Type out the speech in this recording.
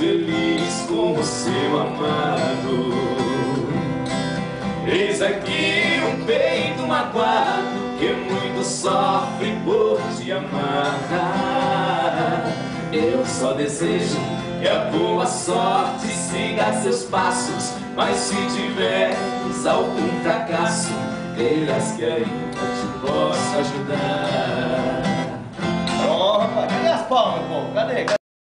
feliz com o seu amado. Eis aqui um peito magoado que muito sofre por te amar. Eu só desejo que a boa sorte siga seus passos, mas se tiveres algum fracasso, queiras que ainda te possa ajudar. Opa, cadê as palmas, pô? Cadê?